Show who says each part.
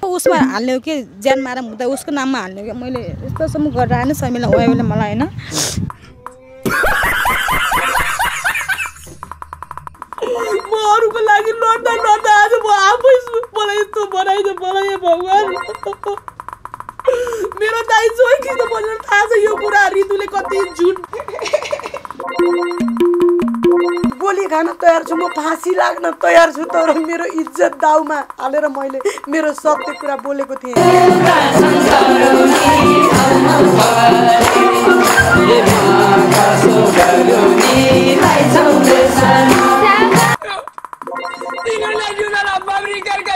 Speaker 1: उसमा हाल्ने हो कि ज्यान मारा हुँदा उसको नाममा हाल्ने हो कि मैले यस्तोसम्म गरेर आएन शर्मिला ओयाले मलाई हैन
Speaker 2: म अरूको लागि लड्दा लड्दा आज म आफै मलाई यस्तो बनाइदे भगवान मेरो दाइ जोइ किन भनेर थाहा छ यो कुरा रितुले कति झुट गोली खान तयार छु म फाँसी लाग्न तयार छु तर मेरो इज्जत दाउमा हालेर मैले मेरो सत्य कुरा बोलेको थिएँ तिनीहरूलाई जुन फाब्रिकरका